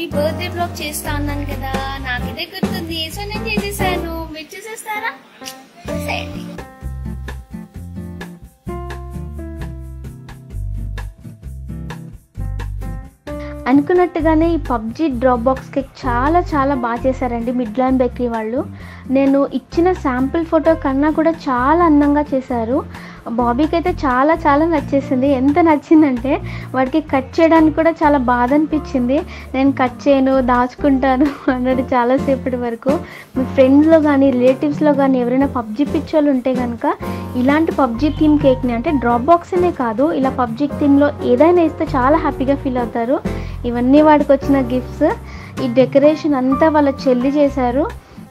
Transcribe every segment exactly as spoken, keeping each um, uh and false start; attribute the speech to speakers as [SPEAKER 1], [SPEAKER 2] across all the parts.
[SPEAKER 1] Happy birthday blog చేస్తా అన్నాను కదా, నాకు ఇదే గుర్తుంది. సో నేను చేసేసాను, మీరు చూసేస్తారా? అనుకున్నట్టుగానే ఈ పబ్జీ డ్రాప్ బాక్స్ కేక్ చాలా చాలా బాగా చేశారండి మిడ్లాండ్ బేకరీ వాళ్ళు. నేను ఇచ్చిన శాంపిల్ ఫోటో కన్నా కూడా చాలా అందంగా చేశారు. బాబీకి అయితే చాలా చాలా నచ్చేసింది. ఎంత నచ్చిందంటే వాడికి కట్ చేయడానికి కూడా చాలా బాధ అనిపించింది. నేను కట్ చేయను, దాచుకుంటాను అన్నాడు చాలాసేపటి వరకు. మీ ఫ్రెండ్స్లో కానీ రిలేటివ్స్లో కానీ ఎవరైనా పబ్జీ పిచ్చోళ్ళు ఉంటే కనుక ఇలాంటి పబ్జీ థీమ్ కేక్ని, అంటే డ్రాప్ బాక్స్నే కాదు, ఇలా పబ్జీ థీమ్లో ఏదైనా ఇస్తే చాలా హ్యాపీగా ఫీల్ అవుతారు. ఇవన్నీ వాడికి వచ్చిన గిఫ్ట్స్. ఈ డెకరేషన్ అంతా వాళ్ళ చెల్లి చేశారు.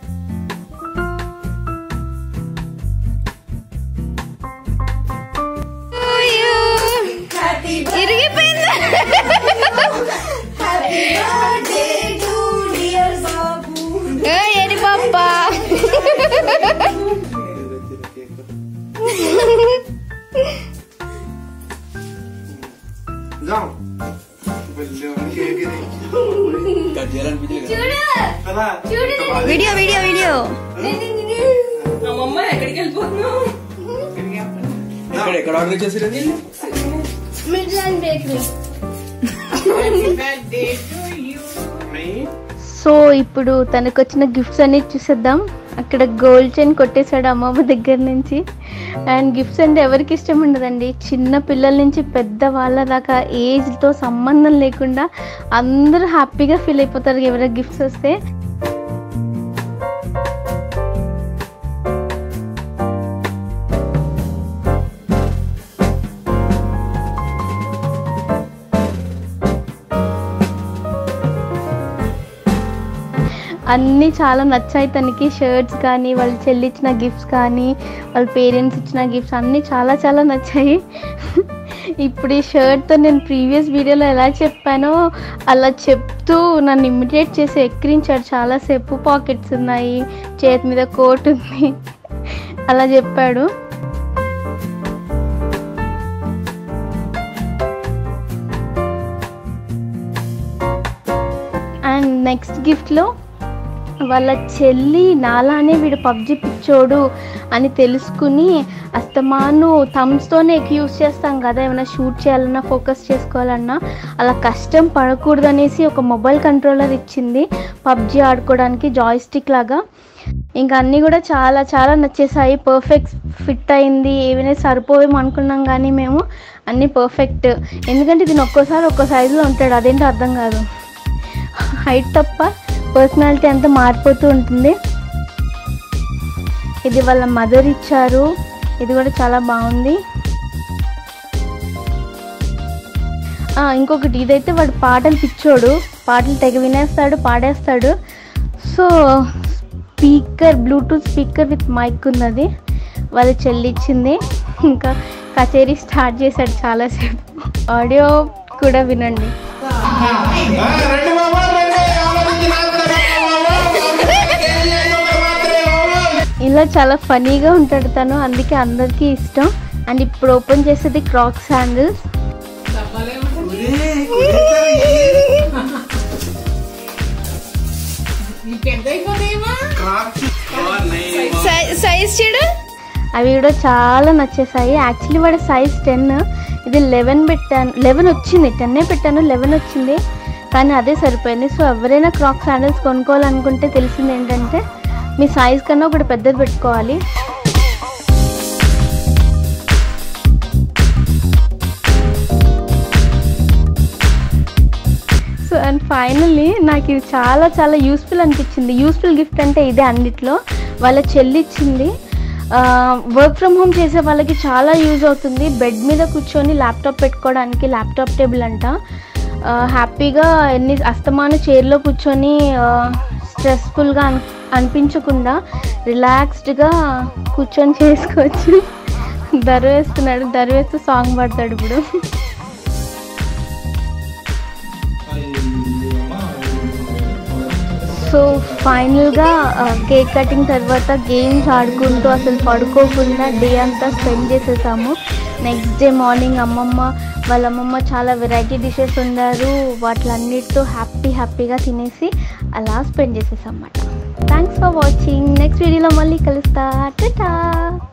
[SPEAKER 1] ఏది పాపా వీడియో వీడియో వీడియో
[SPEAKER 2] ఎక్కడికి వెళ్ళిపోతున్నావు? ఎక్కడ ఆర్డర్ చేసేది?
[SPEAKER 1] Midland bakery. సో ఇప్పుడు తనకు వచ్చిన గిఫ్ట్స్ అన్ని చూసేద్దాం. అక్కడ గోల్డ్ చైన్ కొట్టేశాడు అమ్మమ్మ దగ్గర నుంచి. అండ్ గిఫ్ట్స్ అంటే ఎవరికి ఇష్టం ఉండదండి, చిన్న పిల్లల నుంచి పెద్ద వాళ్ళ దాకా ఏజ్తో సంబంధం లేకుండా అందరూ హ్యాపీగా ఫీల్ అయిపోతారు ఎవరైనా గిఫ్ట్స్ వస్తే. అన్నీ చాలా నచ్చాయి తనకి. షర్ట్స్ కానీ, వాళ్ళ చెల్లి ఇచ్చిన గిఫ్ట్స్ కానీ, వాళ్ళ పేరెంట్స్ ఇచ్చిన గిఫ్ట్స్ అన్నీ చాలా చాలా నచ్చాయి. ఇప్పుడు ఈ షర్ట్తో నేను ప్రీవియస్ వీడియోలో ఎలా చెప్పానో అలా చెప్తూ నన్ను ఇమిటేట్ చేసి ఎక్కిరించాడు చాలాసేపు. పాకెట్స్ ఉన్నాయి, చేతి మీద కోట్ ఉంది అలా చెప్పాడు. అండ్ నెక్స్ట్ గిఫ్ట్లో వాళ్ళ చెల్లి నాలానే వీడు పబ్జీ పిచ్చోడు అని తెలుసుకుని అస్తమాను థమ్స్తోనే ఎక్కువ యూజ్ చేస్తాం కదా, ఏమైనా షూట్ చేయాలన్నా ఫోకస్ చేసుకోవాలన్నా, అలా కష్టం పడకూడదనేసి ఒక మొబైల్ కంట్రోలర్ ఇచ్చింది పబ్జీ ఆడుకోవడానికి, జాయ్స్టిక్ లాగా. ఇంకా అన్నీ కూడా చాలా చాలా నచ్చేసాయి. పర్ఫెక్ట్ ఫిట్ అయింది. ఏమైనా సరిపోవేమో అనుకున్నాం కానీ మేము అన్నీ పర్ఫెక్ట్. ఎందుకంటే దీన్ని ఒక్కోసారి ఒక్కో సైజులో ఉంటాడు, అదేంటో అర్థం కాదు. హైట్ తప్ప పర్సనాలిటీ అంతా మారిపోతూ ఉంటుంది. ఇది వాళ్ళ మదర్ ఇచ్చారు, ఇది కూడా చాలా బాగుంది. ఇంకొకటి ఇదైతే వాడు పాటలు పిచ్చోడు, పాటలు తెగ వినేస్తాడు, పాడేస్తాడు. So speaker, bluetooth speaker with mic ఉన్నది, వాళ్ళ చెల్లి ఇచ్చింది. ఇంకా కచేరీ స్టార్ట్ చేశాడు చాలాసేపు. ఆడియో కూడా వినండి. ఇలా చాలా ఫనీగా ఉంటాడు తను, అందుకే అందరికీ ఇష్టం. అండ్ ఇప్పుడు ఓపెన్ చేసేది క్రాక్స్ శాండిల్స్. సైజ్ చూడు, అవి కూడా చాలా నచ్చేసాయి. యాక్చువల్లీ వాడి సైజ్ టెన్, ఇది లెవెన్ పెట్టాను, లెవెన్ వచ్చింది, టెన్నే పెట్టాను, లెవెన్ వచ్చింది, కానీ అదే సరిపోయింది. సో ఎవరైనా క్రాక్స్ శాండిల్స్ కొనుక్కోవాలనుకుంటే తెలిసింది ఏంటంటే మీ సైజ్ కన్నా ఒకటి పెద్దది పెట్టుకోవాలి. సో అండ్ ఫైనల్లీ నాకు ఇది చాలా చాలా యూస్ఫుల్ అనిపించింది. యూస్ఫుల్ గిఫ్ట్ అంటే ఇదే అన్నిట్లో. వాళ్ళ చెల్లి ఇచ్చింది. వర్క్ ఫ్రమ్ హోమ్ చేసే వాళ్ళకి చాలా యూజ్ అవుతుంది. బెడ్ మీద కూర్చొని ల్యాప్టాప్ పెట్టుకోవడానికి ల్యాప్టాప్ టేబుల్ అంట. హ్యాపీగా ఎన్ని అస్తమాను చైర్లో కూర్చొని స్ట్రెస్ఫుల్గా అని అనిపించకుండా రిలాక్స్డ్గా కూర్చొని చేసుకోవచ్చు. దర్వేస్తున్నాడు, దర్వేస్తూ సాంగ్ పాడతాడు ఇప్పుడు. సో ఫైనల్గా కేక్ కటింగ్ తర్వాత గేమ్స్ ఆడుకుంటూ అసలు పడుకోకుండా డే అంతా స్పెండ్ చేసేసాము. నెక్స్ట్ డే మార్నింగ్ అమ్మమ్మ వాళ్ళ అమ్మమ్మ చాలా వెరైటీ డిషెస్ వండారు. వాటిలన్నిటితో హ్యాపీ హ్యాపీగా తినేసి అలా స్పెండ్ చేసేసాం అన్నమాట. Thanks for watching. నెక్స్ట్ వీడియోలో మళ్ళీ కలుస్తా. టాటా.